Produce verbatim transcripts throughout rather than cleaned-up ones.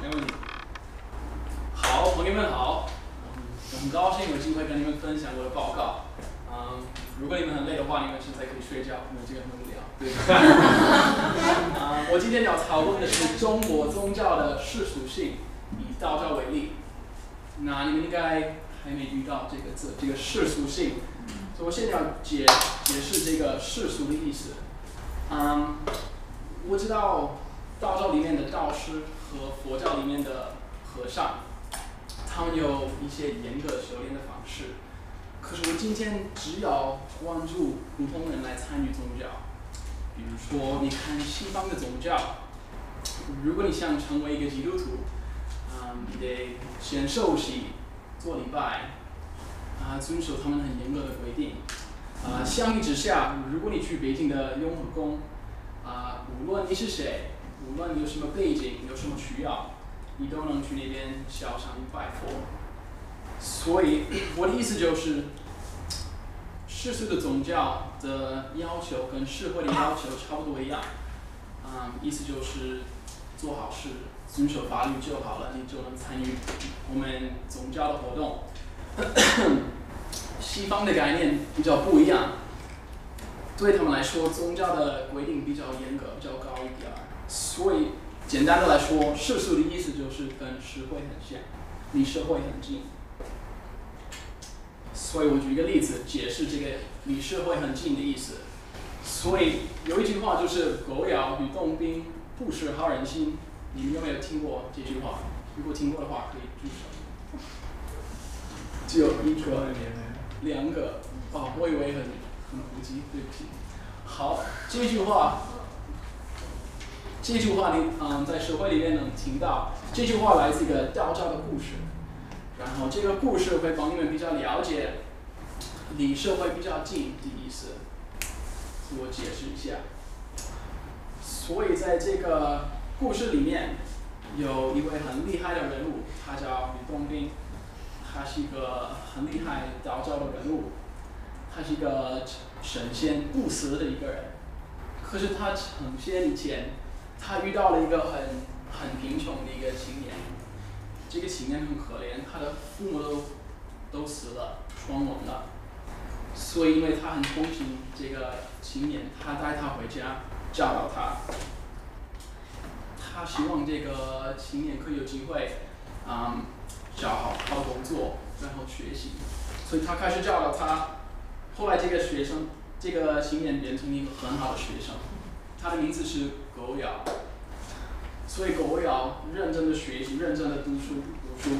没问题。好，朋友们好，嗯，很高兴有机会跟你们分享我的报告。嗯，如果你们很累的话，你们现在可以睡觉，因为这个很无聊。对。嗯，我今天要讨论的是中国宗教的世俗性，以道教为例。那你们应该还没遇到这个字，这个世俗性。所以我现在要解解释这个世俗的意思。嗯，我知道道教里面的道师和佛教里面的和尚，他们有一些严格修炼的方式。可是我今天只要关注普通人来参与宗教，比如说你看西方的宗教，如果你想成为一个基督徒，嗯，你得先受洗、做礼拜，啊，遵守他们很严格的规定。啊，相比之下，如果你去北京的雍和宫，啊，无论你是谁，无论你有什么背景，有什么需要，你都能去那边烧香拜佛。所以我的意思就是，世俗的宗教的要求跟社会的要求差不多一样。嗯，意思就是做好事，遵守法律就好了，你就能参与我们宗教的活动。西方的概念比较不一样，对他们来说，宗教的规定比较严格，比较高一点儿。所以简单的来说，世俗的意思就是跟社会很像，离社会很近。所以我举一个例子解释这个离社会很近的意思。所以有一句话就是“狗咬吕洞宾，不识好人心”。你们有没有听过这句话？如果听过的话，可以举手。只有一个、两个。哦，我以为很很无稽，对不起。好，这句话，这句话你嗯在社会里面能听到。这句话来自一个道教的故事。然后这个故事会帮你们比较了解离社会比较近的意思，我解释一下。所以在这个故事里面，有一位很厉害的人物，他叫吕洞宾，他是一个很厉害道教的人物，他是一个神仙不死的一个人。可是他成仙以前，他遇到了一个很很贫穷的一个青年。这个青年很可怜，他的父母都都死了，双亡了。所以因为他很同情这个青年，他带他回家，教导他。他希望这个青年可以有机会，嗯，找好好工作，然后学习。所以他开始教导他。后来这个学生，这个青年变成一个很好的学生，他的名字是狗咬。所以狗咬认真的学习，认真的读书，读书。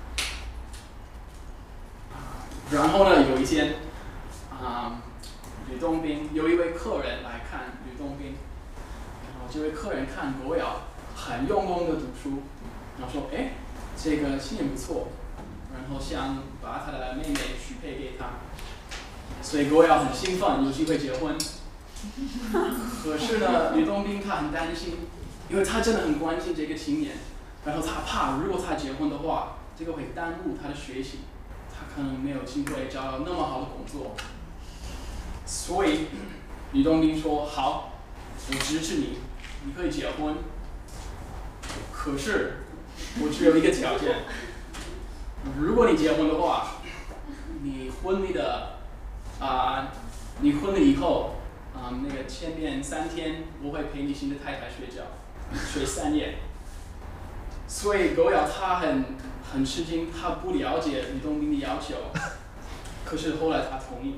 然后呢，有一天，啊、嗯，吕洞宾有一位客人来看吕洞宾，然后这位客人看狗咬很用功的读书，然后说：“哎，这个青年不错。”然后想把他的妹妹许配给他。所以狗咬很兴奋，有机会结婚。可是呢，吕洞宾他很担心。因为他真的很关心这个青年，然后他怕如果他结婚的话，这个会耽误他的学习，他可能没有机会找到那么好的工作。所以吕洞宾说：“好，我支持你，你可以结婚。可是我只有一个条件，如果你结婚的话，你婚礼的啊、呃，你婚礼以后啊、呃，那个前面三天我会陪你新的太太睡觉。”睡三夜，所以狗咬他很很吃惊，他不了解吕洞宾的要求，可是后来他同意。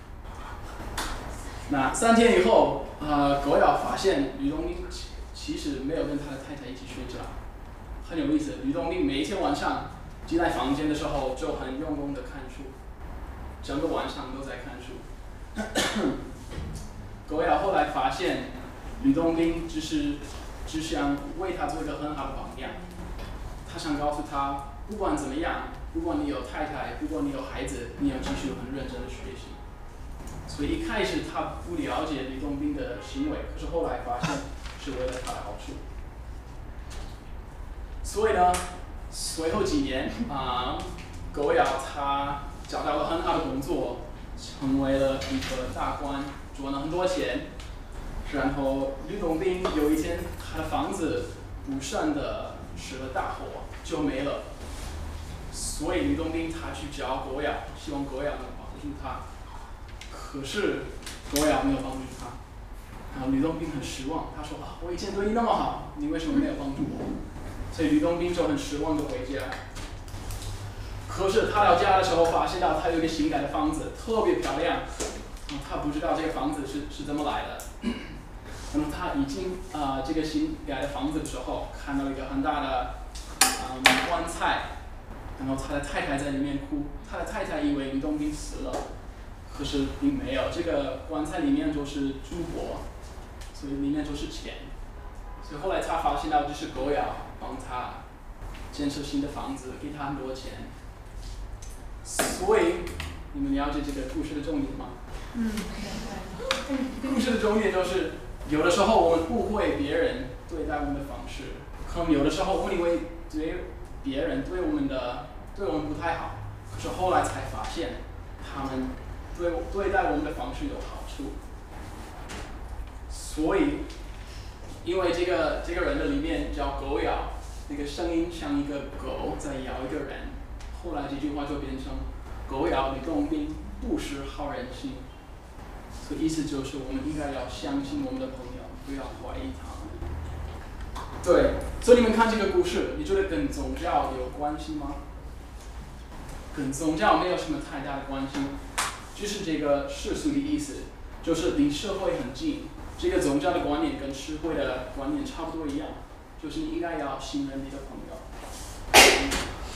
那三天以后，呃，狗咬发现吕洞宾其实没有跟他的太太一起睡觉，很有意思。吕洞宾每一天晚上进来房间的时候就很用功的看书，整个晚上都在看书。狗咬后来发现吕洞宾只是。只想为他做一个很好的榜样，他想告诉他，不管怎么样，不管你有太太，不管你有孩子，你要继续很认真的学习。所以一开始他不了解吕洞宾的行为，可是后来发现是为了他的好处。所以呢，随后几年啊、呃，狗咬他找到了很好的工作，成为了一个大官，赚了很多钱。然后吕洞宾有一天，他的房子不慎的失了大火就没了。所以吕洞宾他去找狗咬，希望狗咬能帮助他。可是狗咬没有帮助他，然后吕洞宾很失望，他说啊，我以前对你那么好，你为什么没有帮助我？所以吕洞宾就很失望的回家。可是他到家的时候，发现到他有一个新盖的房子，特别漂亮。嗯、他不知道这个房子是是怎么来的。然后他一进啊、呃、这个新盖的房子的时候，看到一个很大的嗯棺材，然后他的太太在里面哭。他的太太以为吕洞宾死了，可是并没有。这个棺材里面就是珠宝，所以里面就是钱。所以后来他发现到这是狗咬帮他建设新的房子，给他很多钱。所以你们了解这个故事的重点吗？ 嗯， 故事的重点就是，有的时候我们误会别人对待我们的方式，可能有的时候我们以为对别人对我们的对我们不太好，可是后来才发现，他们对对待我们的方式有好处。所以，因为这个这个人的里面叫狗咬，那个声音像一个狗在咬一个人，后来这句话就变成狗咬吕洞宾，不识好人心。所以意思就是我们应该要相信我们的朋友，不要怀疑他们。对，所以你们看这个故事，你觉得跟宗教有关系吗？跟宗教没有什么太大的关系，就是这个世俗的意思，就是离社会很近。这个宗教的观念跟社会的观念差不多一样，就是你应该要信任你的朋友。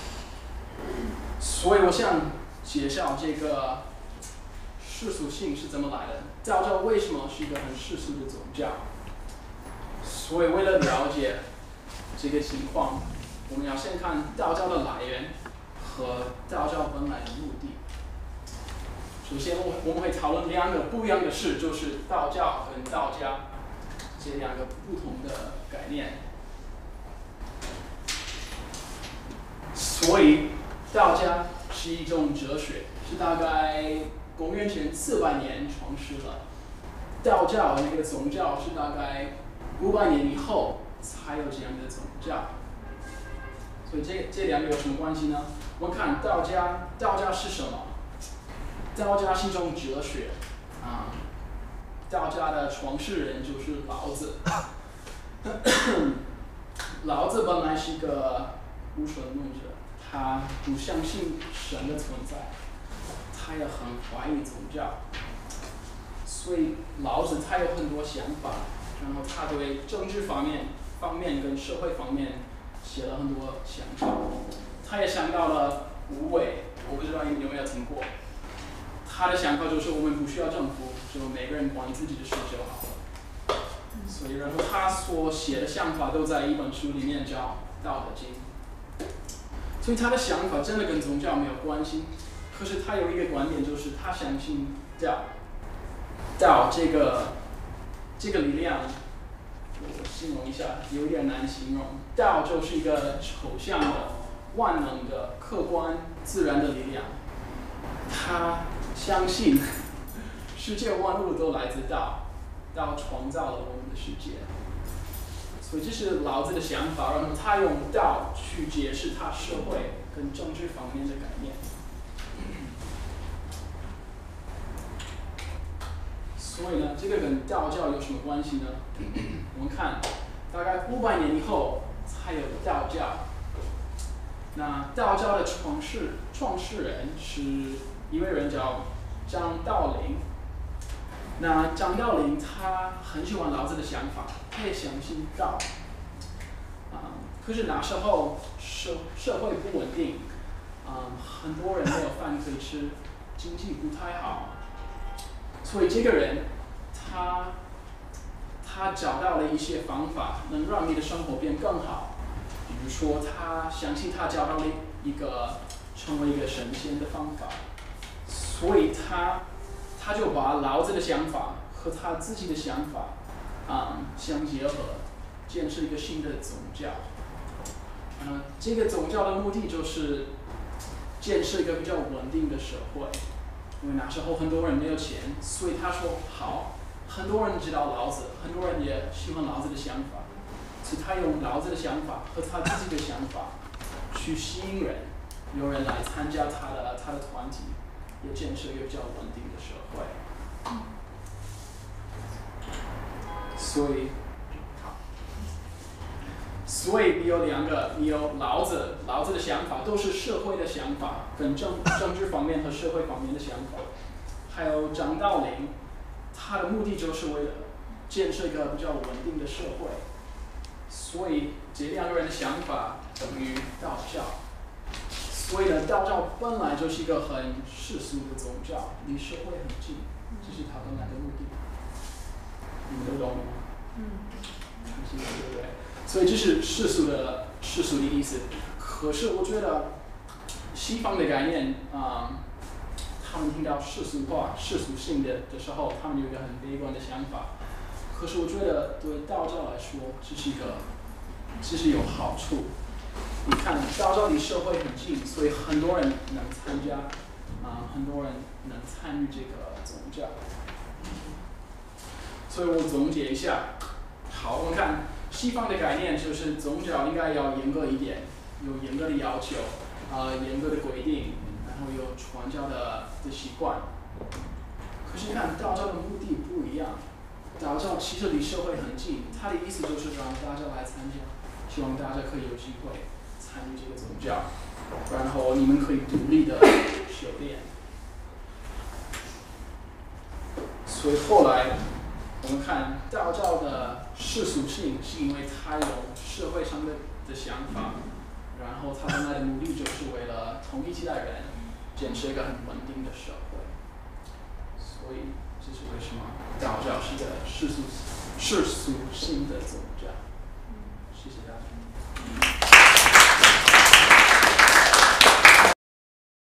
所以我想介绍这个世俗性是怎么来的。道教为什么是一个很世俗的宗教？所以为了了解这个情况，我们要先看道教的来源和道教本来的目的。首先，我们会讨论两个不一样的事，就是道教跟道家这两个不同的概念。所以，道家是一种哲学，是大概公元前四百年创始了。道教那个宗教是大概五百年以后才有这样的宗教。所以这这两个有什么关系呢？我们看道家，道家是什么？道家是一种哲学，啊，道家的创始人就是老子。老子本来是一个无神论者，他不相信神的存在，他也很怀疑宗教，所以老子他有很多想法，然后他对政治方面、方面跟社会方面写了很多想法。他也想到了无为，我不知道你们有没有听过。他的想法就是我们不需要政府，就每个人管自己的事就好了。所以，然后他所写的想法都在一本书里面叫《道德经》。所以他的想法真的跟宗教没有关系，可是他有一个观点，就是他相信道。道这个这个力量，我形容一下，有点难形容。道就是一个抽象的、万能的、客观、自然的力量。他相信世界万物都来自道，道创造了我们的世界。所以这是老子的想法，然后他用道去解释他社会跟政治方面的概念。所以呢，这个跟道教有什么关系呢？我们看，大概五百年以后才有道教。那道教的创始创始人是一位人叫张道陵。那张道陵他很喜欢老子的想法，他也相信道。啊、嗯，可是那时候社社会不稳定，啊、嗯，很多人没有饭可以吃，经济不太好，所以这个人他他找到了一些方法，能让你的生活变更好。比如说，他相信他找到了一个成为一个神仙的方法，所以他他就把老子的想法和他自己的想法啊、嗯、相结合，建设一个新的宗教。嗯，这个宗教的目的就是建设一个比较稳定的社会，因为那时候很多人没有钱，所以他说好，很多人知道老子，很多人也喜欢老子的想法， 是他用老子的想法和他自己的想法去吸引人，有人来参加他的他的团体，也建设一个比较稳定的社会。所以，所以你有两个，你有老子，老子的想法都是社会的想法，跟政政治方面和社会方面的想法。还有张道陵，他的目的就是为了建设一个比较稳定的社会。所以这两个人的想法等于道教。所以呢，道教本来就是一个很世俗的宗教，离社会很近，这是他本来的目的。你们都懂吗？嗯。对不对？所以这是世俗的世俗的意思。可是我觉得西方的概念啊、嗯，他们听到世俗化、世俗性的的时候，他们有一个很悲观的想法。可是我觉得对道教来说，这是一个，这是有好处。你看，道教离社会很近，所以很多人能参加，啊、呃，很多人能参与这个宗教。所以我总结一下，好，我们看西方的概念就是宗教应该要严格一点，有严格的要求，啊、呃，严格的规定，然后有传教的的习惯。可是你看道教的目的不一样，道教其实离社会很近，它的意思就是让大家来参加，希望大家可以有机会参与这个宗教，然后你们可以独立的修炼。所以后来我们看道教的世俗性，是因为它有社会上的的想法，然后它本来的目的就是为了统一其他人，建设一个很稳定的社会。所以这是为什么道教是一个世俗世俗性的宗教。